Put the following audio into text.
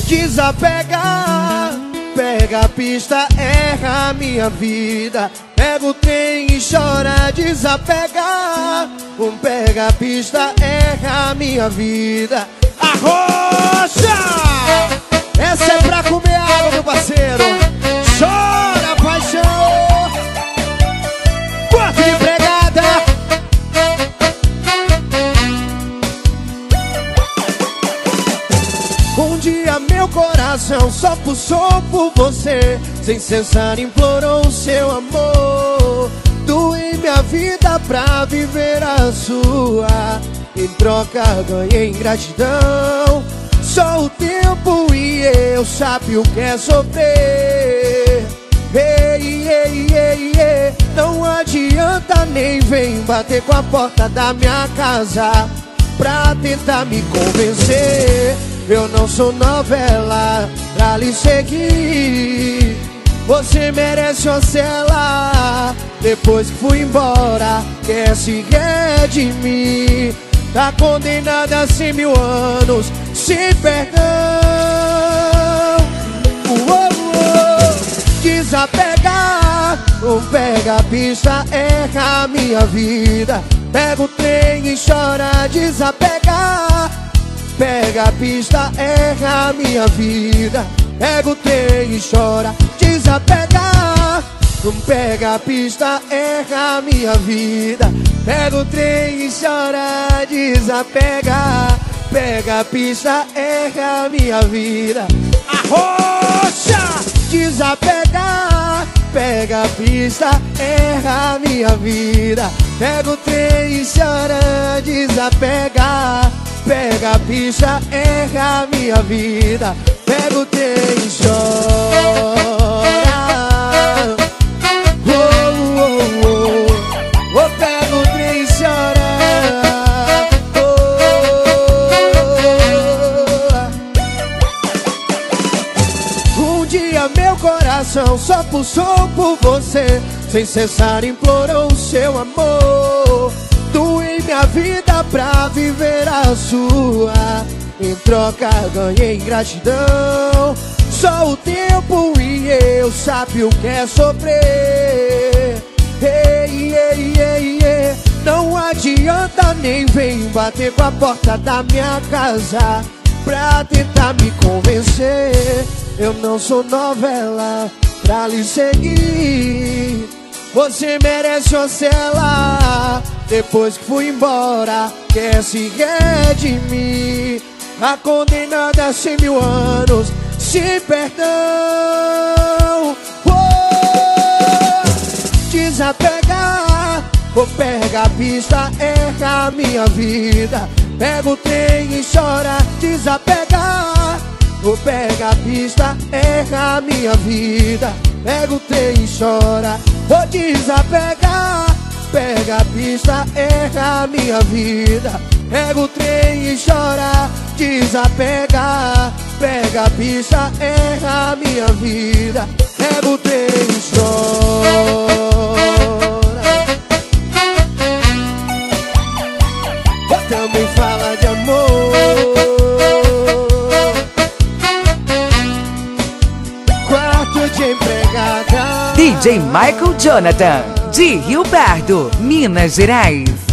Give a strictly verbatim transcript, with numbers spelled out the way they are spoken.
Desapegar, pega a pista, erra a minha vida. Pega o trem e chora. Desapegar, um pega a pista, erra a minha vida. Arrocha! Essa é pra comer água, meu parceiro. Chora, paixão. Quarto de empregada. Um dia meu coração só pulsou por você. Sem cessar implorou o seu amor. Doei minha vida pra viver a sua. Em troca ganhei ingratidão. Só o tempo e eu sabe o que é sofrer. Ei, ei, ei, ei. Não adianta nem vem bater com a porta da minha casa pra tentar me convencer. Eu não sou novela pra lhe seguir. Você merece uma cela. Depois que fui embora, quer se redimir. Tá condenada a cem mil anos sem perdão. Uou, uou. Desapegar, ou pega a pista, erra a minha vida. Pega o trem e chora. Desapegar, pega a pista, erra a minha vida. Pega o trem e chora. Desapegar, não pega a pista, erra a minha vida. Pega o trem e chora. Desapegar, pega a pista, erra a minha vida. Arrocha! Desapegar, pega a pista, erra a minha vida. Pega o trem e chora. Desapegar, pega a pista, erra a minha vida. Pega o trem e chora. Oh, oh, oh. Oh, pega o trem e chora. Oh. Um dia meu coração só pulsou por você. Sem cessar implorou o seu amor. Doei minha vida pra viver a sua. Em troca ganhei ingratidão. Só o tempo e eu sabe o que é sofrer. Ei, ei, ei, ei. Não adianta nem vem bater com a porta da minha casa pra tentar me convencer. Eu não sou novela pra lhe seguir. Você merece uma cela. Depois que fui embora, quer se redimir. A condenada a cem mil anos sem perdão. Oh! Desapegar, ou pega a pista, erra a minha vida. Pega o trem e chora. Desapegar, ou pega a pista, erra a minha vida. Pega o trem e chora. Vou desapegar, pega a pista, erra a minha vida. Pega o trem e chora. Desapegar, pega a pista, erra a minha vida. Pega o trem e chora. Também fala de amor. Quarto de empregada. D J Michael Jonathan, de Rio Pardo, Minas Gerais.